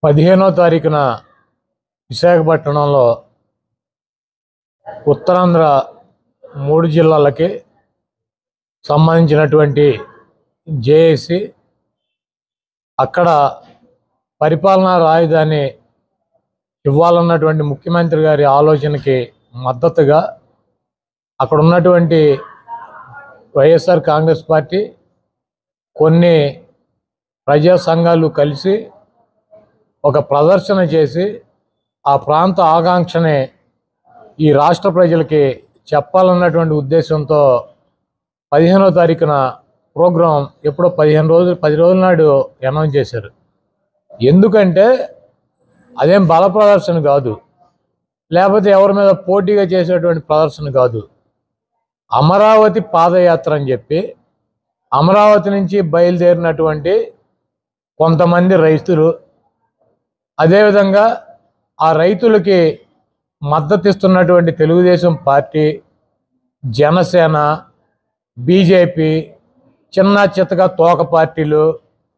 15వ తారీఖున విశాఖపట్నంలో ఉత్తరాంధ్ర 3 జిల్లాలకి సంబంధించినటువంటి జేఏసీ అక్కడ పరిపాలనా రాజధాని ఇవ్వాలన్నటువంటి ముఖ్యమంత్రి గారి ఆలోచనకి మద్దతుగా అక్కడ ఉన్నటువంటి వైఎస్ఆర్ కాంగ్రెస్ పార్టీ కొన్ని ప్రజా సంఘాలు కలిసి ఒక ప్రదర్శన చేసి ఆ ప్రాంత ఆకాంక్షనే ఈ రాష్ట్ర ప్రజలకి చెప్పాలన్నటువంటి ఉద్దేశంతో 15వ తారీఖున ప్రోగ్రాం ఎప్పుడో 10 రోజుల నాడు అనౌన్స్ చేశారు. ఎందుకంటే అదేం బల ప్రదర్శన కాదు, లేకపోతే ఎవరి మీద పోటీగా చేసేటువంటి ప్రదర్శన కాదు. అమరావతి పాదయాత్ర అని చెప్పి అమరావతి నుంచి బయలుదేరినటువంటి కొంతమంది రైతులు, అదేవిధంగా ఆ రైతులకి మద్దతిస్తున్నటువంటి తెలుగుదేశం పార్టీ, జనసేన, బీజేపీ, చిన్న చిత్తగా తోక పార్టీలు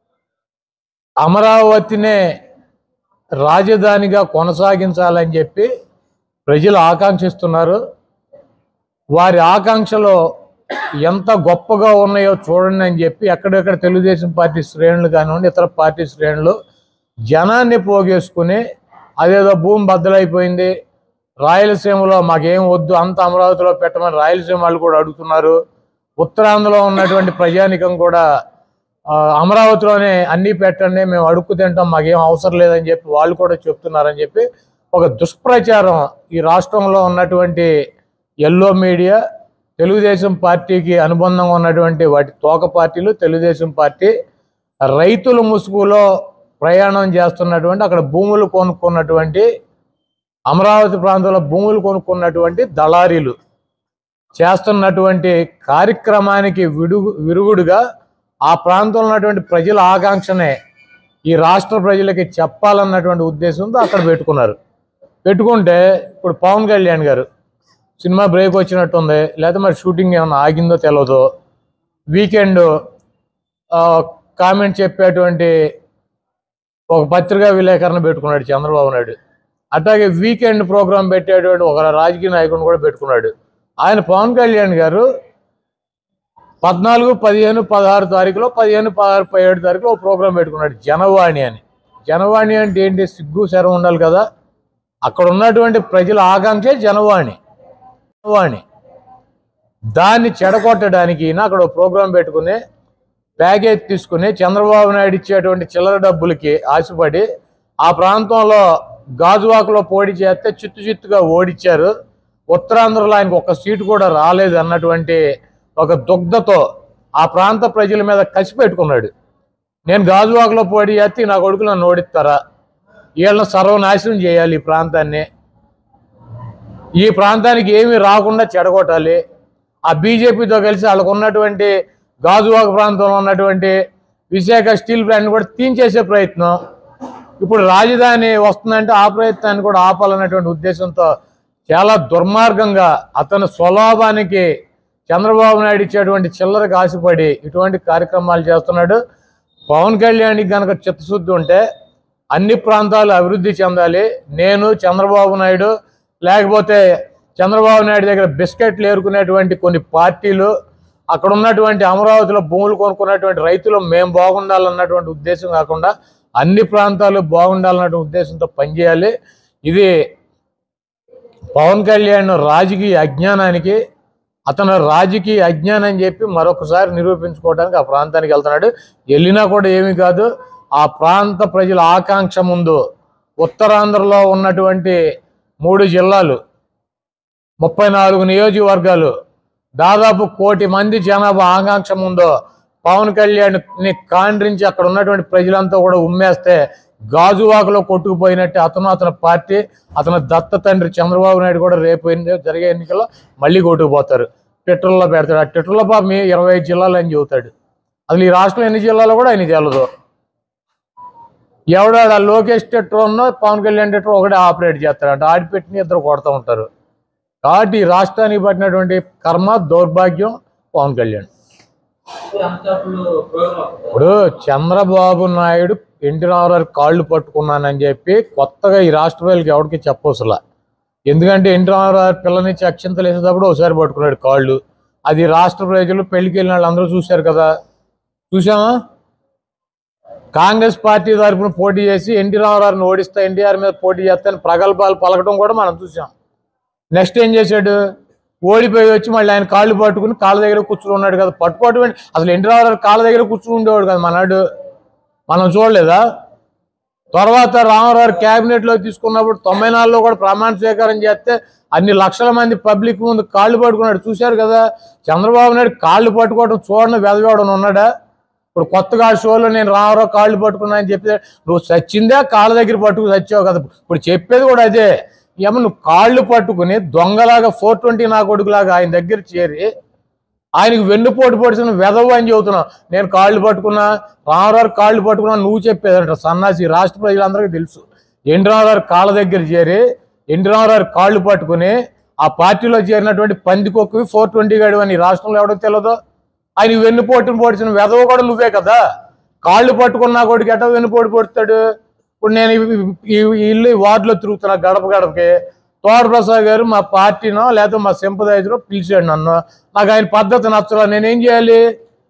అమరావతినే రాజధానిగా కొనసాగించాలని చెప్పి ప్రజలు ఆకాంక్షిస్తున్నారు. వారి ఆకాంక్షలు ఎంత గొప్పగా ఉన్నాయో చూడండి అని చెప్పి ఎక్కడెక్కడ తెలుగుదేశం పార్టీ శ్రేణులు కానివ్వండి, ఇతర పార్టీ శ్రేణులు జనాన్ని పోగేసుకుని అదేదో భూమి బద్దలైపోయింది, రాయలసీమలో మాకేం వద్దు, అంత అమరావతిలో పెట్టమని రాయలసీమ వాళ్ళు కూడా అడుగుతున్నారు. ఉత్తరాంధ్రలో ఉన్నటువంటి ప్రజానికం కూడా అమరావతిలోనే అన్నీ పెట్టండి, మేము అడుక్కు తింటాం, మాకేం అవసరం లేదని చెప్పి వాళ్ళు కూడా చెప్తున్నారని చెప్పి ఒక దుష్ప్రచారం ఈ రాష్ట్రంలో ఉన్నటువంటి ఎల్లో మీడియా, తెలుగుదేశం పార్టీకి అనుబంధంగా ఉన్నటువంటి వాటి తోక పార్టీలు, తెలుగుదేశం పార్టీ రైతుల ముసుగులో ప్రయాణం చేస్తున్నటువంటి, అక్కడ భూములు కొనుక్కున్నటువంటి, అమరావతి ప్రాంతంలో భూములు కొనుక్కున్నటువంటి దళారీలు చేస్తున్నటువంటి కార్యక్రమానికి విరుగుడుగా ఆ ప్రాంతంలో ఉన్నటువంటి ప్రజల ఆకాంక్షనే ఈ రాష్ట్ర ప్రజలకి చెప్పాలన్నటువంటి ఉద్దేశంతో అక్కడ పెట్టుకుంటే ఇప్పుడు పవన్ కళ్యాణ్ గారు సినిమా బ్రేక్ వచ్చినట్టుంది, లేకపోతే మరి షూటింగ్ ఏమైనా ఆగిందో తెలియదు, వీకెండ్ కామెంట్ చెప్పేటువంటి ఒక పత్రికా విలేకరణ పెట్టుకున్నాడు చంద్రబాబు నాయుడు. అట్లాగే వీకెండ్ ప్రోగ్రాం పెట్టేటువంటి ఒక రాజకీయ నాయకుడిని కూడా పెట్టుకున్నాడు. ఆయన పవన్ కళ్యాణ్ గారు 14, 15, 16 తారీఖులో 15, 16, 17 తారీఖులో ఒక ప్రోగ్రాం పెట్టుకున్నాడు జనవాణి అని. జనవాణి అంటే ఏంటి? సిగ్గు శరం ఉండాలి కదా. అక్కడ ఉన్నటువంటి ప్రజల ఆకాంక్షే జనవాణి. దాన్ని చెడగొట్టడానికి అక్కడ ఒక ప్రోగ్రాం పెట్టుకుని ప్యాకేజ్ తీసుకుని చంద్రబాబు నాయుడు ఇచ్చేటువంటి చిల్లర డబ్బులకి ఆశపడి ఆ ప్రాంతంలో గాజువాకలో పోటీ చేస్తే చిత్తుగా ఓడించారు. ఉత్తరాంధ్రలో ఆయనకు ఒక్క సీటు కూడా రాలేదు అన్నటువంటి ఒక దుగ్ధతో ఆ ప్రాంత ప్రజల మీద కసి పెట్టుకున్నాడు. నేను గాజువాకలో పోటీ చేస్తే నా కొడుకు నన్ను ఓడిస్తారా, వీళ్ళని సర్వనాశనం చేయాలి, ఈ ప్రాంతానికి ఏమీ రాకుండా చెడగొట్టాలి, ఆ బీజేపీతో కలిసి వాళ్ళకు ఉన్నటువంటి గాజువాక ప్రాంతంలో ఉన్నటువంటి విశాఖ స్టీల్ ప్లాంట్ కూడా తీయించేసే ప్రయత్నం. ఇప్పుడు రాజధాని వస్తుందంటే ఆ ప్రయత్నాన్ని కూడా ఆపాలన్నటువంటి ఉద్దేశంతో చాలా దుర్మార్గంగా అతని స్వలాభానికి చంద్రబాబు నాయుడు ఇచ్చేటువంటి చిల్లరకు ఆశపడి ఇటువంటి కార్యక్రమాలు చేస్తున్నాడు. పవన్ కళ్యాణ్కి కనుక చిత్తశుద్ధి ఉంటే అన్ని ప్రాంతాలు అభివృద్ధి చెందాలి, నేను చంద్రబాబు నాయుడు లేకపోతే చంద్రబాబు నాయుడు దగ్గర బిస్కెట్లు ఏరుకునేటువంటి కొన్ని పార్టీలు, అక్కడ ఉన్నటువంటి అమరావతిలో భూములు కొనుక్కున్నటువంటి రైతులు మేము బాగుండాలన్నటువంటి ఉద్దేశం కాకుండా అన్ని ప్రాంతాలు బాగుండాలన్నటువంటి ఉద్దేశంతో పనిచేయాలి. ఇది పవన్ కళ్యాణ్ రాజకీయ అజ్ఞానానికి, అతను రాజకీయ అజ్ఞానం అని చెప్పి మరొకసారి నిరూపించుకోవడానికి ఆ ప్రాంతానికి వెళ్తున్నాడు. వెళ్ళినా కూడా ఏమీ కాదు, ఆ ప్రాంత ప్రజల ఆకాంక్ష ముందు ఉత్తరాంధ్రలో ఉన్నటువంటి 3 జిల్లాలు, 34 నియోజకవర్గాలు, దాదాపు 1 కోటి మంది జనాభా ఆకాంక్ష ముందు పవన్ కళ్యాణ్ని కాండ్రించి అక్కడ ఉన్నటువంటి ప్రజలంతా కూడా ఉమ్మేస్తే గాజువాకలో కొట్టుకుపోయినట్టే అతని పార్టీ, అతని దత్త తండ్రి చంద్రబాబు నాయుడు కూడా రేపు జరిగే ఎన్నికల్లో మళ్ళీ కొట్టుకుపోతారు. ట్విట్టర్లో పెడతాడు. ఆ ట్విట్టర్లో పాపం 25 జిల్లాలు అని చెబుతాడు. అసలు ఈ రాష్ట్రంలో ఎన్ని జిల్లాలో కూడా ఆయన తెలదు. ఎవడాడు ఆ లోకేష్ ట్విట్టర్ ఉన్నో పవన్ కళ్యాణ్ ట్విట్టర్ ఒకటే ఆపరేట్ చేస్తాడు. ఆడిపెట్టిన ఇద్దరు కొడుతూ ఉంటారు. కాబట్టి రాష్ట్రానికి పట్టినటువంటి కర్మ, దౌర్భాగ్యం పవన్ కళ్యాణ్. ఇప్పుడు చంద్రబాబు నాయుడు ఎన్టీ రామారావు కాళ్ళు పట్టుకున్నానని చెప్పి కొత్తగా ఈ రాష్ట్ర ప్రజలకు ఎవరికి చెప్పవసలా. ఎందుకంటే ఎన్టీ రామారావు పిల్లనిచ్చి అక్షింతలు వేసేటప్పుడు ఒకసారి పట్టుకున్నాడు కాళ్ళు. అది రాష్ట్ర ప్రజలు పెళ్లికి వెళ్ళిన వాళ్ళు అందరూ చూశారు కదా. చూసామా? కాంగ్రెస్ పార్టీ తరఫున పోటీ చేసి ఎన్టీ రామారావుని ఓడిస్తా, ఎన్టీఆర్ మీద పోటీ చేస్తాను ప్రగల్భాలు పలకడం కూడా మనం చూసాం. నెక్స్ట్ ఏం చేశాడు? ఓడిపోయి వచ్చి మళ్ళీ ఆయన కాళ్ళు పట్టుకుని కాళ్ళ దగ్గర కూర్చుని ఉన్నాడు కదా. పట్టుకోవటం అసలు ఎన్టీ రామారావు కాళ్ళ దగ్గర కూర్చుని ఉండేవాడు కదా మనాడు. మనం చూడలేదా? తర్వాత రామారావు క్యాబినెట్లో తీసుకున్నప్పుడు 94లో కూడా ప్రమాణ స్వీకారం చేస్తే అన్ని లక్షల మంది పబ్లిక్ ముందు కాళ్ళు పట్టుకున్నాడు. చూశారు కదా. చంద్రబాబు నాయుడు కాళ్ళు పట్టుకోవడం చూడండి వెదవేవడం ఉన్నాడా? ఇప్పుడు కొత్తగా షోలో నేను రామారావు కాళ్ళు పట్టుకున్నా అని చెప్పి నువ్వు చచ్చిందే కాళ్ళ దగ్గర పట్టుకుని చచ్చావు కదా. ఇప్పుడు చెప్పేది కూడా అదే. ఏమో నువ్వు కాళ్ళు పట్టుకుని దొంగలాగా 420 నా కొడుకులాగా ఆయన దగ్గర చేరి ఆయనకు వెన్నుపోటు పొడిచిన వెధవు అని చెబుతున్నావు. నేను కాళ్ళు పట్టుకున్నా, రామారావు కాళ్ళు పట్టుకున్నా నువ్వు చెప్పేదంట సన్నాసి. రాష్ట్ర ప్రజలందరికీ తెలుసు. ఎన్టీ రామారావు కాళ్ళ దగ్గర చేరి ఎన్టీ రామారావు కాళ్ళు పట్టుకుని ఆ పార్టీలో చేరినటువంటి పందికొక్కువి 420 గడు అని రాష్ట్రంలో ఎవడో తెలియదు. ఆయన వెన్నుపోటును పొడిచిన వెధవు కూడా నువ్వే కదా. కాళ్ళు పట్టుకున్నా కొడుకు ఎట్ట వెన్నుపోటు పొడుతాడు? ఇప్పుడు నేను ఈ ఇల్లు వార్డులో తిరుగుతున్నా గడప గడపకి. తోటప్రసాద్ గారు మా పార్టీనో లేకపోతే మా సింపదైజరో పిలిచాడు నన్ను. నాకు ఆయన పద్ధతి నచ్చలా. నేనేం చేయాలి?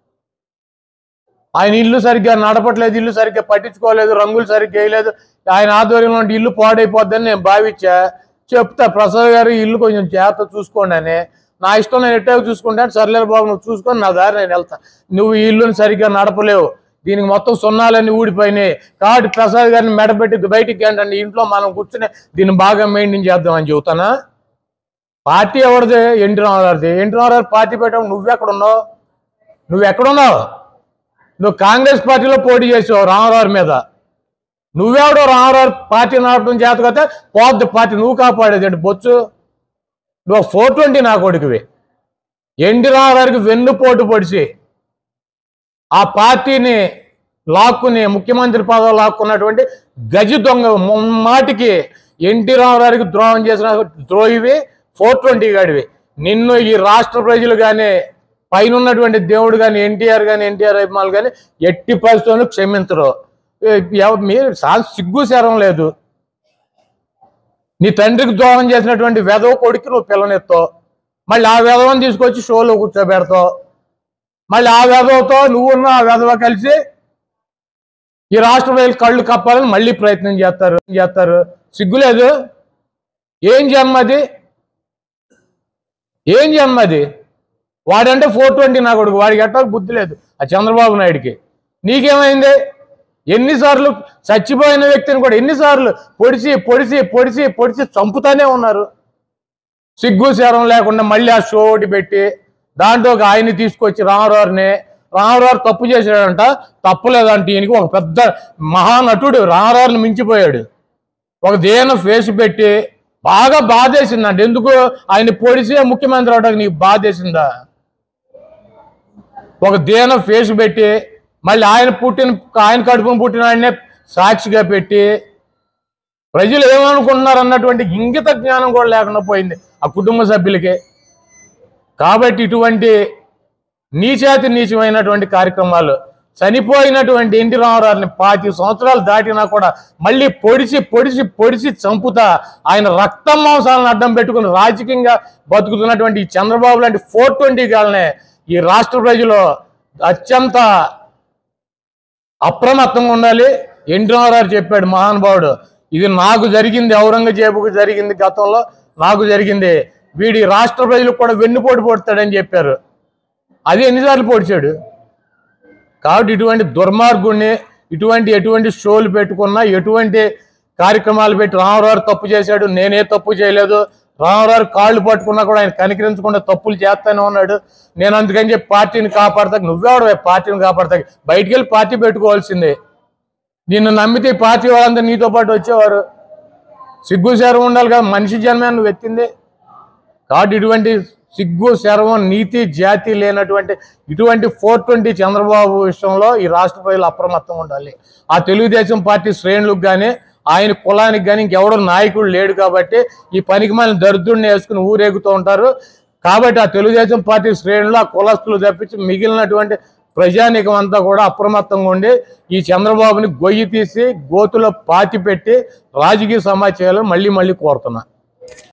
ఆయన ఇల్లు సరిగ్గా నడపట్లేదు, ఇల్లు సరిగ్గా పట్టించుకోలేదు, రంగులు సరిగ్గా వేయలేదు, ఆయన ఆధ్వర్యంలో ఇల్లు పాడైపోద్దని నేను భావించా. చెప్తా ప్రసాద్ గారు ఇల్లు కొంచెం జాగ్రత్త చూసుకోండి అని. నా ఇష్టం నేను ఎట్టాగా చూసుకుంటాను. సర్లేదు బాబు నువ్వు చూసుకొని నా దారి నేను వెళ్తా. నువ్వు ఈ ఇల్లుని సరిగ్గా నడపలేవు, దీనికి మొత్తం సున్నాలన్నీ ఊడిపోయినాయి కాబట్టి ప్రసాద్ గారిని మెడబెట్టి బయటికి ఏంటండి ఇంట్లో మనం కూర్చుని దీన్ని బాగా మెయింటైన్ చేద్దామని చెబుతానా? పార్టీ ఎవరిది? ఎన్టీ రామారావుది. ఎన్టీ రామారావు పార్టీ పెట్టడం నువ్వెక్కడున్నావు? నువ్వెక్కడున్నావు? నువ్వు కాంగ్రెస్ పార్టీలో పోటీ చేసావు రామారావు మీద. నువ్వెవడో రామారావు పార్టీ నడపడం చేతకపోతే పోద్ది పార్టీ. నువ్వు కాపాడేది అంటే బొచ్చు. నువ్వు 420 నా కొడుకువి. ఎన్టీ రామారావుకి వెన్నుపోటు పొడిచి ఆ పార్టీని లాక్కుని ముఖ్యమంత్రి పదవి లాక్కున్నటువంటి గజి దొంగ మాటికి ఎన్టీ రామారావుకి ద్రోహం చేసిన ద్రోహివి 420 గడివి. నిన్ను ఈ రాష్ట్ర ప్రజలు కానీ పైన ఉన్నటువంటి దేవుడు కానీ ఎన్టీఆర్ కానీ ఎన్టీఆర్ అభిమానులు కానీ ఎట్టి పరిస్థితులను క్షమించరు. మీరు సిగ్గు శరం లేదు. నీ తండ్రికి ద్రోహం చేసినటువంటి వెధవ కొడుకు నువ్వు పిల్లనెత్తావు. మళ్ళీ ఆ వెధవని తీసుకొచ్చి షోలో కూర్చోబెడతావు. మళ్ళీ ఆ వెధవతో నువ్వున్న ఆ వెధవ కలిసి ఈ రాష్ట్ర ప్రజలు కళ్ళు కప్పాలని మళ్ళీ ప్రయత్నం చేస్తారు. సిగ్గులేదు? ఏం జన్మది? ఏం జన్మది? వాడంటే 420 నా కొడుకు. వాడికి ఎట్టా బుద్ధి లేదు ఆ చంద్రబాబు నాయుడికి. నీకేమైంది? ఎన్నిసార్లు చచ్చిపోయిన వ్యక్తిని కూడా ఎన్నిసార్లు పొడిచి పొడిచి పొడిచి పొడిచి చంపుతానే ఉన్నారు. సిగ్గు శరం లేకుండా మళ్ళీ ఆ షో ఒకటి పెట్టి దాంట్లో ఒక ఆయన్ని తీసుకొచ్చి రామారావు తప్పు చేశాడంట, తప్పులేదంటే ఈయనకి ఒక పెద్ద మహానటుడు రామారావుని మించిపోయాడు. ఒక దేన ఫేస్ పెట్టి బాగా బాధేసిందంట. ఎందుకు? ఆయన పొడిచి ముఖ్యమంత్రి అవడానికి నీకు బాధేసిందా? ఒక దేన ఫేస్ పెట్టి మళ్ళీ ఆయన కడుపును పుట్టిన ఆయన్నే సాక్షిగా పెట్టి ప్రజలు ఏమనుకుంటున్నారు అన్నటువంటి ఇంగిత జ్ఞానం కూడా లేకుండా పోయింది ఆ కుటుంబ సభ్యులకే. కాబట్టి ఇటువంటి నీచమైనటువంటి కార్యక్రమాలు చనిపోయినటువంటి ఎన్టీ రామారావుని 25 సంవత్సరాలు దాటినా కూడా మళ్ళీ పొడిచి పొడిచి పొడిచి చంపుతా ఆయన రక్తం మాంసాలను అడ్డం పెట్టుకుని రాజకీయంగా బతుకుతున్నటువంటి ఈ చంద్రబాబు లాంటి 420 గాలనే ఈ రాష్ట్ర ప్రజలు అత్యంత అప్రమత్తంగా ఉండాలి. ఎన్టీ రామారావు చెప్పాడు మహానుభావుడు, ఇది నాకు జరిగింది, ఔరంగజేబుకు జరిగింది, గతంలో నాకు జరిగింది, వీడి రాష్ట్ర ప్రజలకు కూడా వెన్నుపోటు పొడతాడని చెప్పారు. అది ఎన్నిసార్లు పొడిచాడు? కాబట్టి ఇటువంటి దుర్మార్గుడిని ఎటువంటి షోలు పెట్టుకున్నా ఎటువంటి కార్యక్రమాలు పెట్టి రామారావు తప్పు చేశాడు, నేనే తప్పు చేయలేదు, రామారావు కాళ్ళు పట్టుకున్నా కూడా ఆయన కనికరించకుండా తప్పులు చేస్తానే ఉన్నాడు, నేను అందుకని చెప్పి పార్టీని కాపాడతాకు. నువ్వెవడు పార్టీని కాపాడతాకు? బయటికి వెళ్ళి పార్టీ పెట్టుకోవాల్సిందే. నిన్ను నమ్మితే పార్టీ వాళ్ళందరూ నీతో పాటు వచ్చేవారు. సిగ్గు శరం ఉండాలి కదా, మనిషి జన్మే నువ్వు ఎత్తింది. కాబట్టి ఇటువంటి సిగ్గు శరం నీతి జాతి లేనటువంటి ఇటువంటి 420 చంద్రబాబు విషయంలో ఈ రాష్ట్ర ప్రజలు అప్రమత్తంగా ఉండాలి. ఆ తెలుగుదేశం పార్టీ శ్రేణులకు కానీ ఆయన కులానికి కానీ ఇంకెవడో నాయకుడు లేడు కాబట్టి ఈ పనికి మన దరిద్రుడిని వేసుకుని ఊరేగుతూ ఉంటారు. కాబట్టి ఆ తెలుగుదేశం పార్టీ శ్రేణులు, ఆ కులస్తులు తప్పించి మిగిలినటువంటి ప్రజానీకం అంతా కూడా అప్రమత్తంగా ఉండి ఈ చంద్రబాబుని గొయ్యి తీసి గోతులో పాతి పెట్టి రాజకీయ సమాచారాలు మళ్ళీ కోరుతున్నా.